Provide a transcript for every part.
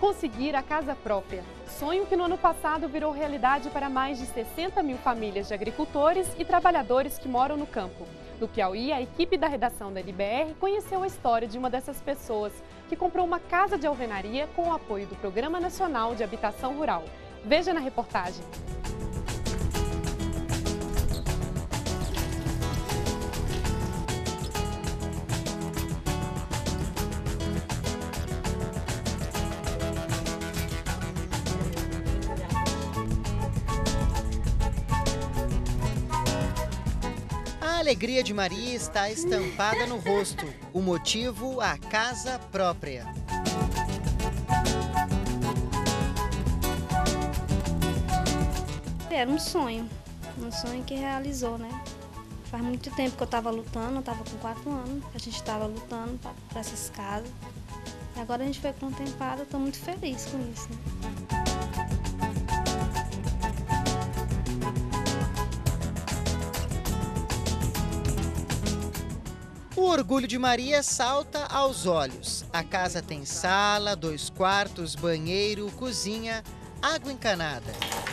conseguir a casa própria. Sonho que no ano passado virou realidade para mais de 60 mil famílias de agricultores e trabalhadores que moram no campo. No Piauí, a equipe da redação da NBR conheceu a história de uma dessas pessoas que comprou uma casa de alvenaria com o apoio do Programa Nacional de Habitação Rural. Veja na reportagem. A alegria de Maria está estampada no rosto. O motivo, a casa própria. Era um sonho que realizou, né? Faz muito tempo que eu estava lutando, eu estava com 4 anos, a gente estava lutando para essas casas. E agora a gente foi contemplada, eu estou muito feliz com isso, né? O orgulho de Maria salta aos olhos. A casa tem sala, 2 quartos, banheiro, cozinha, água encanada.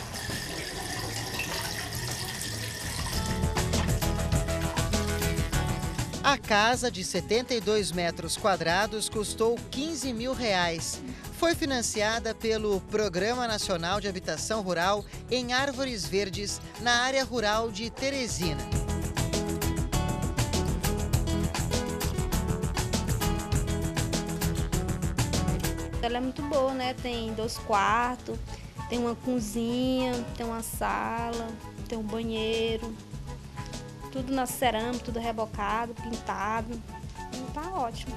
A casa de 72 metros quadrados custou R$15 mil. Foi financiada pelo Programa Nacional de Habitação Rural em Árvores Verdes, na área rural de Teresina. Ela é muito boa, né? Tem 2 quartos, tem uma cozinha, tem uma sala, tem um banheiro. Tudo na cerâmica, tudo rebocado, pintado. Então tá ótimo.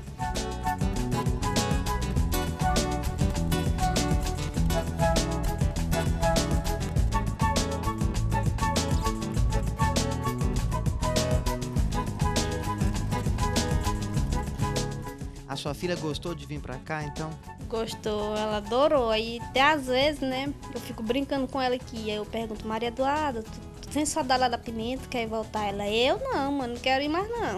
A sua filha gostou de vir pra cá, então? Gostou, ela adorou. Aí até às vezes, né, eu fico brincando com ela aqui. Aí eu pergunto, Maria Eduarda, tu tem saudade lá da Pimenta, quer voltar? Ela, eu não, mano, não quero ir mais não.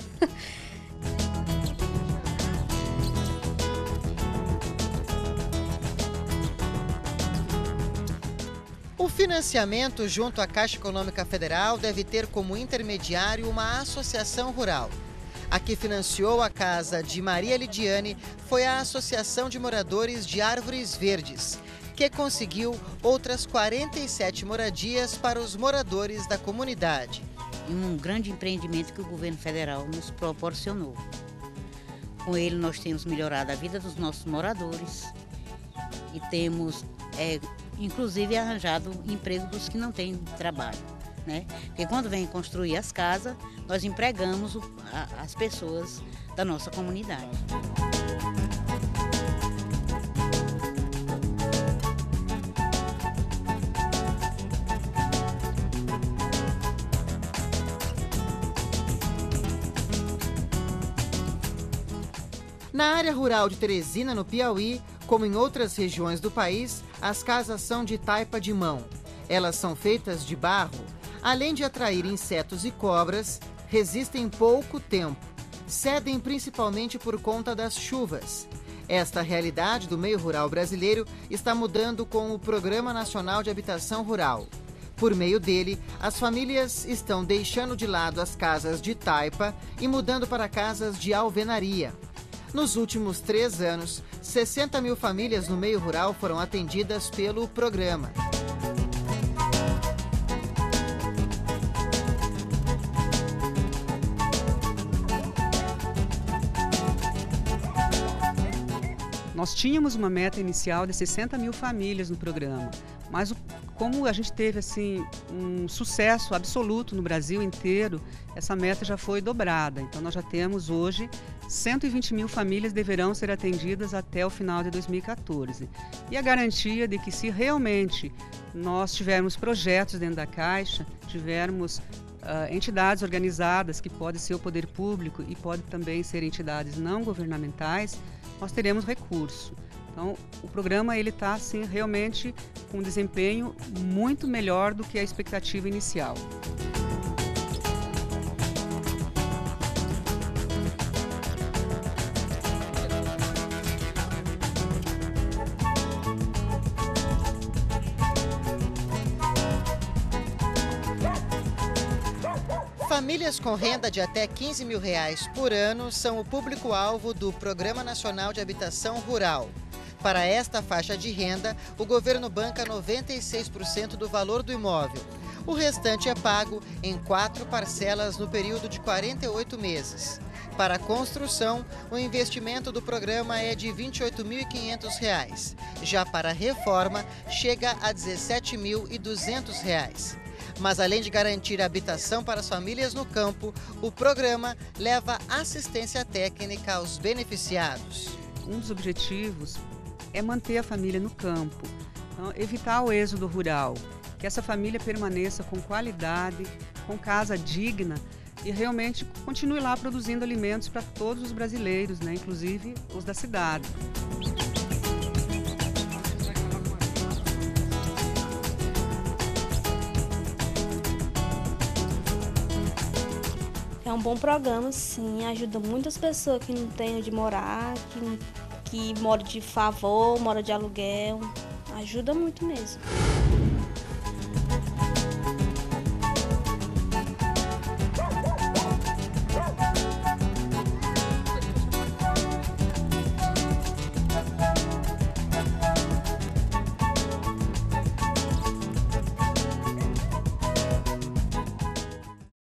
O financiamento junto à Caixa Econômica Federal deve ter como intermediário uma associação rural. A que financiou a casa de Maria Lidiane foi a Associação de Moradores de Árvores Verdes, que conseguiu outras 47 moradias para os moradores da comunidade. Um grande empreendimento que o governo federal nos proporcionou. Com ele nós temos melhorado a vida dos nossos moradores e temos, inclusive, arranjado emprego dos que não têm trabalho, né? Porque quando vem construir as casas, nós empregamos as pessoas da nossa comunidade. Na área rural de Teresina, no Piauí, como em outras regiões do país, as casas são de taipa de mão. Elas são feitas de barro. Além de atrair insetos e cobras, resistem pouco tempo. Cedem principalmente por conta das chuvas. Esta realidade do meio rural brasileiro está mudando com o Programa Nacional de Habitação Rural. Por meio dele, as famílias estão deixando de lado as casas de taipa e mudando para casas de alvenaria. Nos últimos 3 anos, 60 mil famílias no meio rural foram atendidas pelo programa. Nós tínhamos uma meta inicial de 60 mil famílias no programa, mas como a gente teve assim, um sucesso absoluto no Brasil inteiro, essa meta já foi dobrada. Então nós já temos hoje 120 mil famílias deverão ser atendidas até o final de 2014. E a garantia de que se realmente nós tivermos projetos dentro da Caixa, tivermos entidades organizadas, que pode ser o poder público e pode também ser entidades não governamentais, nós teremos recurso. Então, o programa está assim, realmente com um desempenho muito melhor do que a expectativa inicial. Famílias com renda de até R$15 mil por ano são o público-alvo do Programa Nacional de Habitação Rural. Para esta faixa de renda, o governo banca 96% do valor do imóvel. O restante é pago em 4 parcelas no período de 48 meses. Para a construção, o investimento do programa é de R$ 28.500. Já para a reforma, chega a R$ 17.200. Mas além de garantir habitação para as famílias no campo, o programa leva assistência técnica aos beneficiados. Um dos objetivos é manter a família no campo, então, evitar o êxodo rural, que essa família permaneça com qualidade, com casa digna e realmente continue lá produzindo alimentos para todos os brasileiros, né, inclusive os da cidade. É um bom programa, sim, ajuda muitas pessoas que não têm onde morar, que moram de favor, moram de aluguel, ajuda muito mesmo.